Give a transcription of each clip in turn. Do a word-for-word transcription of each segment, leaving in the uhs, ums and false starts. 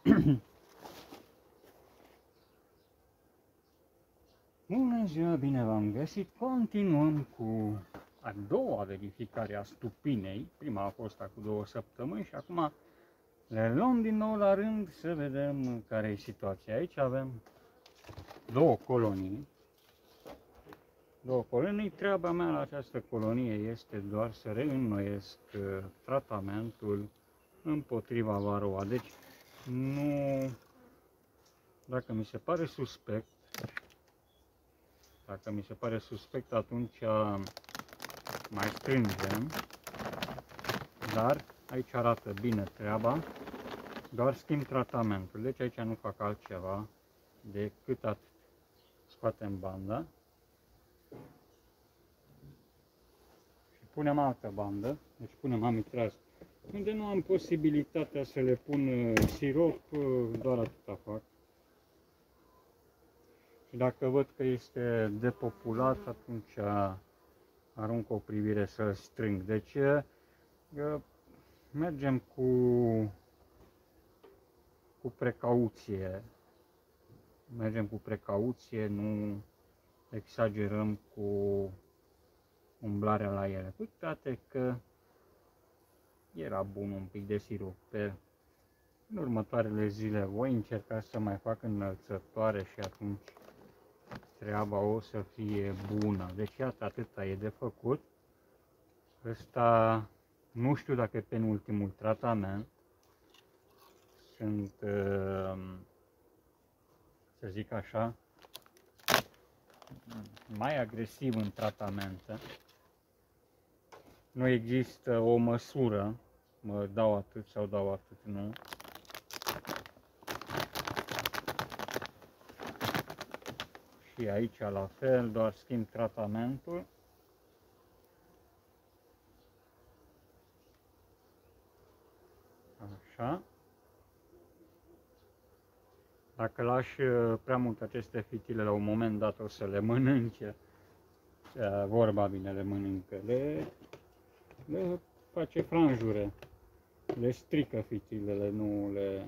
Bună ziua, bine v-am găsit! Continuăm cu a doua verificare a stupinei. Prima a fost acum două săptămâni și acum le luăm din nou la rând să vedem care e situația. Aici avem două colonii. Două colonii. Treaba mea la această colonie este doar să reînnoiesc tratamentul împotriva varroa. Deci, nu, dacă mi se pare suspect, Dacă mi se pare suspect, atunci mai strângem, dar aici arată bine treaba, doar schimb tratamentul. Deci aici nu fac altceva decât atât. Scoatem banda și punem altă bandă, deci punem amitraz. Unde nu am posibilitatea să le pun sirop, doar atâta fac. Și dacă văd că este depopulat, atunci arunc o privire să strâng. Deci mergem cu, cu precauție. Mergem cu precauție, nu exagerăm cu umblarea la ele. Cu toate că era bun un pic de sirop. Pe în următoarele zile voi încerca să mai fac înălțătoare și atunci treaba o să fie bună. Deci iată, atâta e de făcut. Ăsta nu știu dacă e penultimul tratament. Sunt, să zic așa, mai agresiv în tratamente. Nu există o măsură, mă dau atât sau dau atât, nu. Și aici la fel, doar schimb tratamentul. Așa. Dacă lași prea mult aceste fitile, la un moment dat o să le mănânce. Vorba bine, le mănâncă. Le, le face franjure. Le strică fitilele, nu le...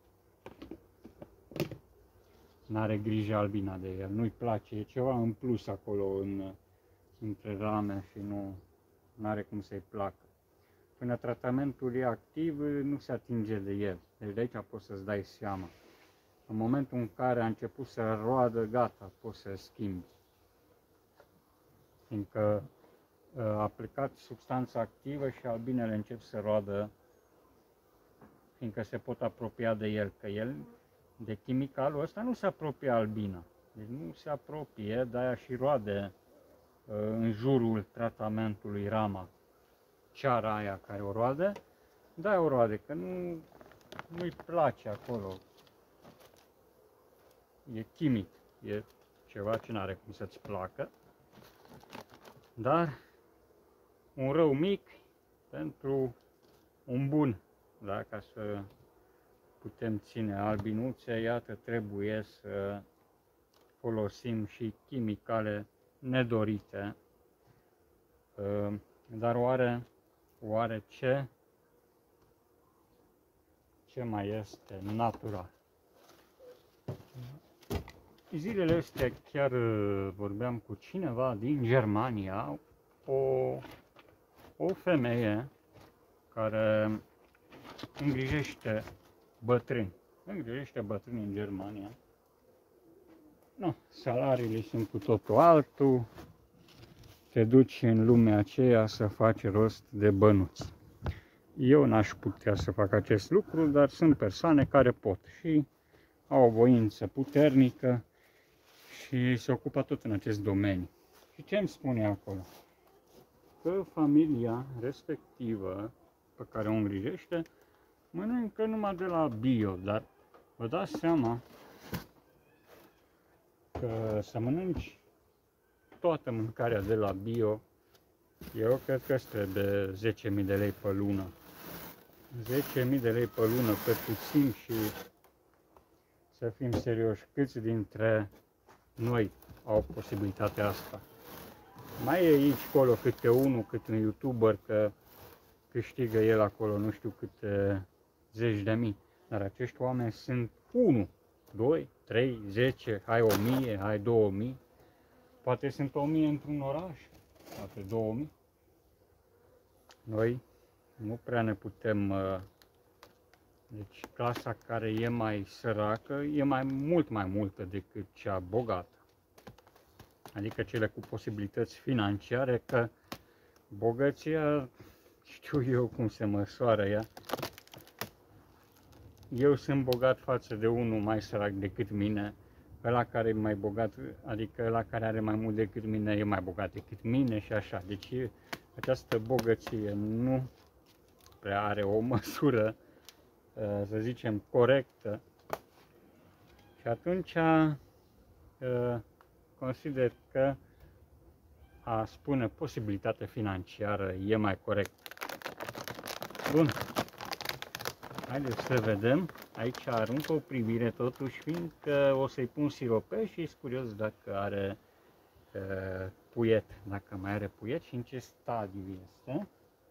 N-are grijă albina de el, nu-i place, e ceva în plus acolo în, între rame și nu are cum să-i placă. Până tratamentul e activ, nu se atinge de el, deci de aici poți să-ți dai seama. În momentul în care a început să roadă, gata, poți să schimbi. Fiindcă a aplicat substanța activă și albinele încep să roadă, fiindcă se pot apropia de el, că el de chimicalul ăsta nu se apropie albina, deci nu se apropie, de-aia și roade în jurul tratamentului rama, ceara aia care o roade, de-aia o roade, că nu, nu-i place acolo, e chimic, e ceva ce n-are cum să-ți placă, dar un rău mic pentru un bun, da? Ca să putem ține albinuțe, iată, trebuie să folosim și chimicale nedorite. Dar oare, oare ce, ce mai este natural? Zilele astea chiar vorbeam cu cineva din Germania, o, o femeie care îngrijește bătrâni. Îngrijește bătrâni în Germania. No, salariile sunt cu totul altul. Te duci în lumea aceea să faci rost de bănuți. Eu n-aș putea să fac acest lucru, dar sunt persoane care pot și au o voință puternică și se ocupă tot în acest domeniu. Și ce îmi spune acolo? Că familia respectivă pe care o îngrijește mănâncă numai de la bio, dar vă dați seama că să mănânci toată mâncarea de la bio, eu cred că îți trebuie zece mii de lei pe lună. zece mii de lei pe lună pe puțin și să fim serioși, câți dintre noi au posibilitatea asta? Mai e aici, acolo, câte unul, câte un youtuber, că câștigă el acolo nu știu câte zeci de mii. Dar acești oameni sunt unu, doi, trei, zece, hai o mie, hai două mii. Poate sunt o mie într-un oraș, poate două mii. Noi nu prea ne putem... Deci clasa care e mai săracă e mai mult mai multă decât cea bogată. Adică cele cu posibilități financiare, că bogăția, știu eu cum se măsoară ea. Eu sunt bogat față de unul mai sărac decât mine, ăla care e mai bogat, adică ăla care are mai mult decât mine e mai bogat decât mine și așa. Deci această bogăție nu prea are o măsură, să zicem, corectă. Și atunci consider că a spune posibilitate financiară e mai corect. Bun. Haideți să vedem. Aici arunc o privire totuși, fiindcă o să-i pun sirope și sunt curios dacă are uh, puiet, dacă mai are puiet și în ce stadiu este.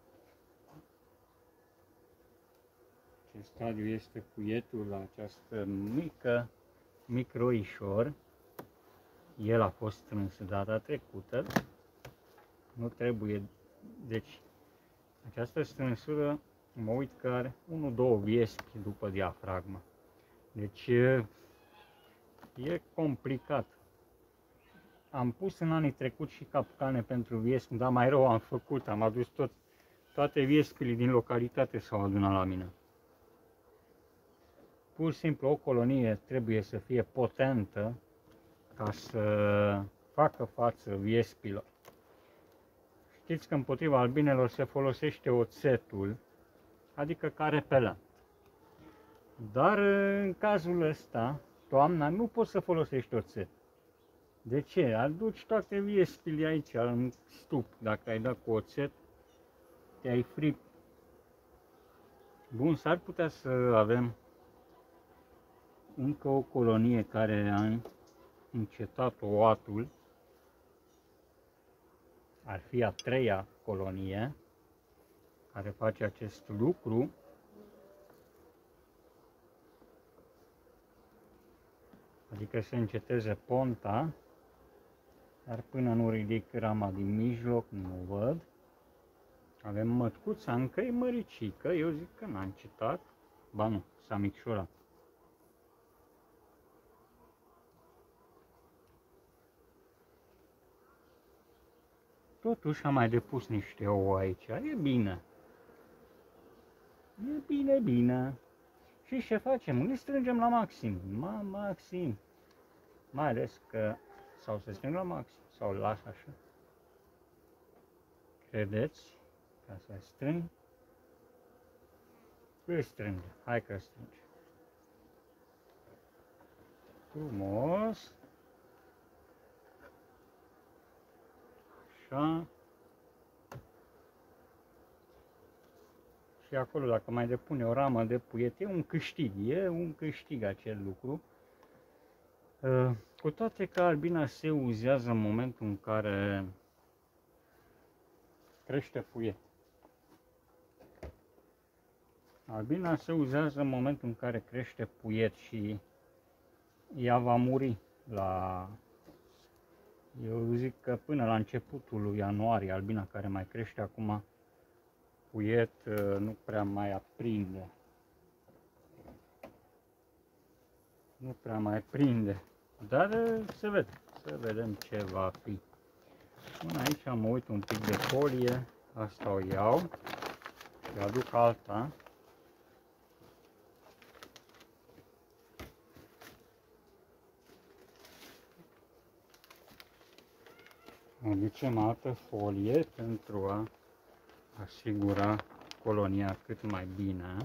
Ce stadiu este puietul la această mică microișor. El a fost strâns data trecută. Nu trebuie, deci această strânsură, mă uit că are unu două viespi după diafragmă. Deci e complicat. Am pus în anii trecut și capcane pentru viespi, dar mai rău am făcut, am adus tot, toate viespile din localitate s-au adunat la mine. Pur și simplu o colonie trebuie să fie potentă ca să facă față viespilor. Știți că împotriva albinelor se folosește oțetul, adică ca repelent. Dar în cazul ăsta, toamna, nu poți să folosești oțet. De ce? Aduci toate viespile aici, în stup. Dacă ai dat cu oțet, te-ai fript. Bun, s-ar putea să avem încă o colonie care a încetat oatul. Ar fi a treia colonie care face acest lucru. Adică să înceteze ponta, dar până nu ridic rama din mijloc, nu văd. Avem mătcuța, încă e măricică, eu zic că n-a încetat. Ba nu, s-a micșorat. Totuși am mai depus niște ouă aici, e bine. E bine, bine. Și ce facem? Le strângem la maxim, ma, maxim. Mai ales că, sau se strâng la maxim, sau las așa. Credeți? Ca să strâng. Îl strânge, hai că strânge. Frumos. Așa. Și acolo, dacă mai depune o ramă de puiet, e un câștig, e un câștig acel lucru. Cu toate că albina se uzează în momentul în care crește puiet. Albina se uzează în momentul în care crește puiet și ea va muri la... Eu zic că până la începutul lui ianuarie, albina care mai crește acum puiet nu prea mai aprinde. Nu prea mai prinde. Dar să vedem, să vedem ce va fi. Până aici mă uit un pic de folie, asta o iau și aduc alta. Aducem altă folie pentru a asigura colonia cât mai bine.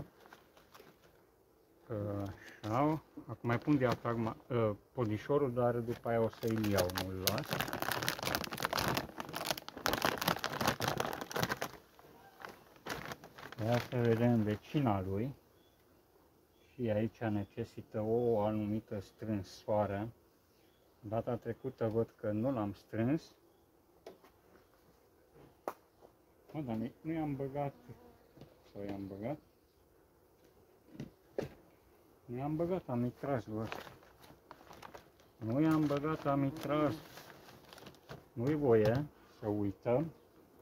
Așa, acum mai pun diafragma, uh, podișorul, dar după aia o să-i iau, nu-l las. Ia să vedem vecina lui. Și aici necesită o anumită strânsoare. Data trecută văd că nu l-am strâns. Mă, dar nu i-am băgat, sau i-am băgat? Nu i-am băgat amitraz, bă. Nu i-am băgat amitraz. Nu-i voie să uităm.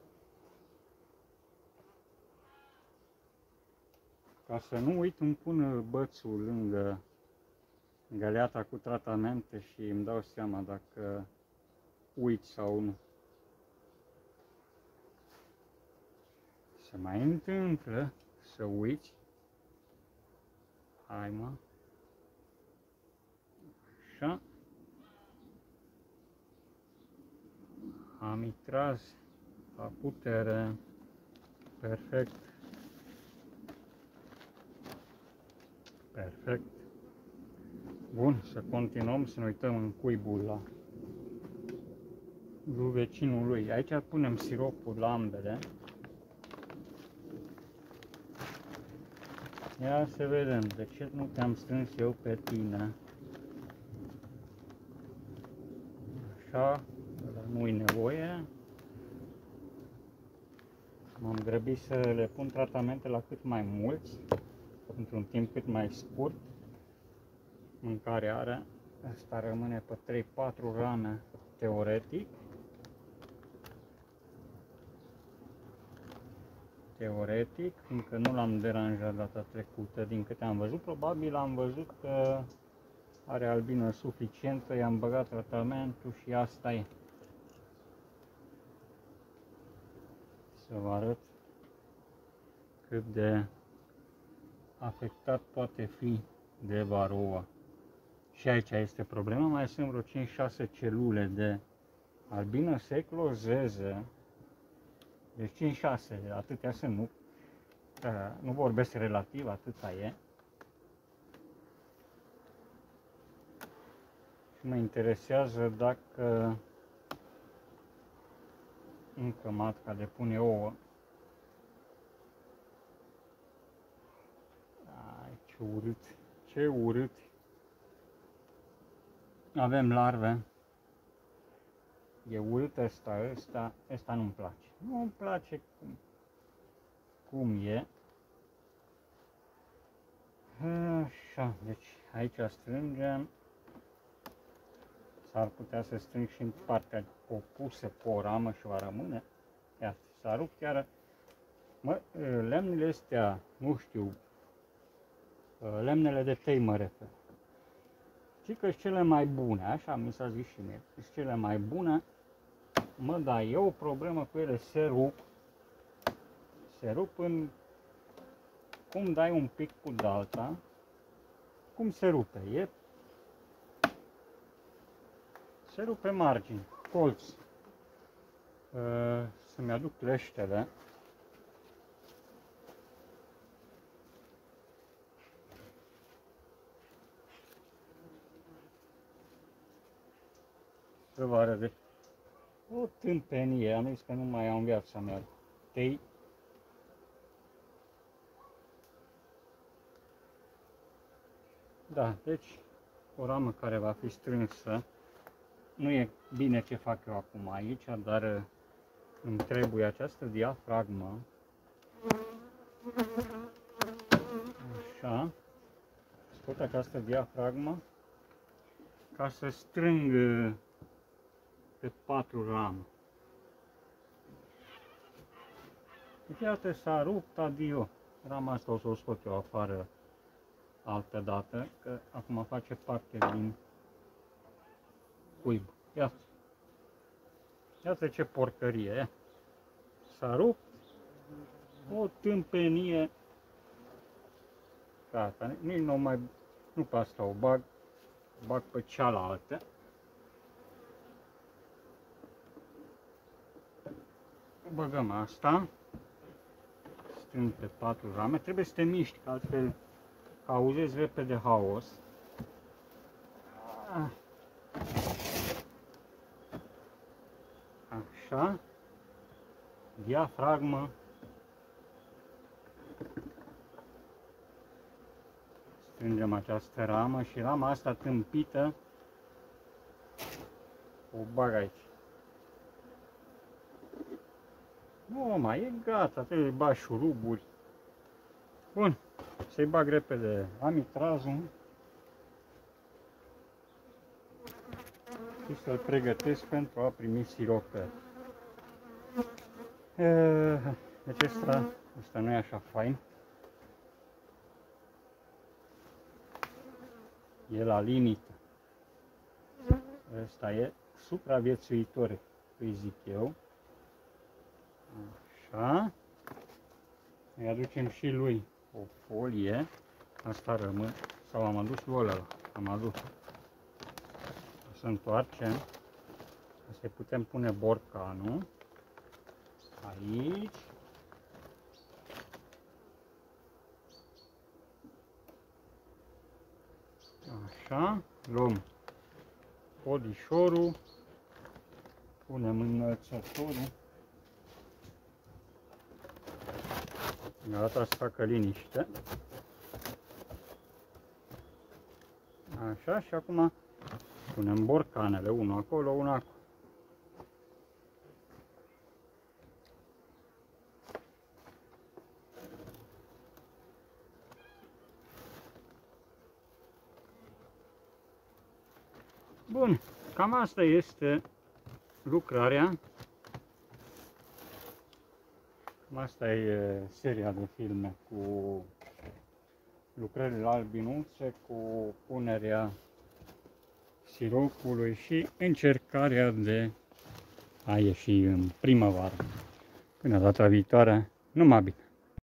Ca să nu uit, îmi pun bățul lângă găleata cu tratamente și îmi dau seama dacă uit sau nu. Se mai întâmplă să uiți. Hai, mă. Așa. Amitraz la putere. Perfect. Perfect. Bun, să continuăm, să ne uităm în cuibul la lui vecinul lui. Aici punem siropul la ambele. Ia să vedem, de ce nu te-am strâns eu pe tine? Așa, nu-i nevoie. M-am grăbit să le pun tratamente la cât mai mulți, într-un timp cât mai scurt. Mâncare are, asta rămâne pe trei patru rane teoretic. Teoretic, încă nu l-am deranjat data trecută, din câte am văzut. Probabil am văzut că are albină suficientă, i-am băgat tratamentul și asta e. Să vă arăt cât de afectat poate fi de varoa. Și aici este problema, mai sunt vreo cinci șase celule de albină să eclozeze. Deci cinci șase, atâtea sunt, nu, nu vorbesc relativ, atâta e. Și mă interesează dacă încă matca de pune ouă. Ai, ce urât, ce urât. Avem larve. E urât ăsta, ăsta, ăsta nu-mi place. Nu-mi place cum, cum e. Așa, deci aici strângem. S-ar putea să strâng și în partea opusă pe o ramă și va rămâne. Ia, s-a rupt iară. Mă, lemnele astea, nu știu, lemnele de tei mă refer. Și că sunt cele mai bune, așa mi s-a zis și mie, sunt cele mai bune. Mă, da, e o problemă cu ele, se rup. Se rup în... Cum dai un pic cu dalta, cum se rupe? E... Se rupe margini, colț. Să-mi aduc leștele. Să vă arăt. O tâmpenie, am zis că nu mai am în viața mea. Tei. Da, deci o ramă care va fi strânsă. Nu e bine ce fac eu acum aici, dar îmi trebuie această diafragmă. Așa. Scot această diafragmă ca să strâng pe patru rame. Deci iată, s-a rupt, adio. Rama asta o să o scot eu afară altă dată, că acum face parte din cuib. Iată. Iată ce porcărie. S-a rupt. O tâmpenie. Gata, nici nu mai, nu pe asta o bag, bag pe cealaltă. Băgăm asta. Strâng pe patru rame. Trebuie să te miști, că altfel cauzezi repede haos. Așa. Diafragmă. Strângem această ramă și rama asta tâmpită o bag aici. Nu mai e gata, trebuie să bagi șuruburi. Bun, să-i bag repede amitrazul. și să-l pregătesc pentru a primi sirope. Deci ăsta, ăsta nu e așa fain. E la limită. Ăsta e supraviețuitor, îi zic eu. Așa. Îi aducem și lui o folie. Asta rămâne. Sau am adus lui ăla. Am adus. O să întoarcem. Să putem pune borcanul. Aici. Așa. Luăm podișorul. Punem înălțătorul. Gata să facă liniște. Așa, și acum punem borcanele, unul acolo, unul acolo. Bun, cam asta este lucrarea. Asta e seria de filme cu lucrările la albinuțe, cu punerea siropului și încercarea de a ieși în primăvară. Până data viitoare, numai bine!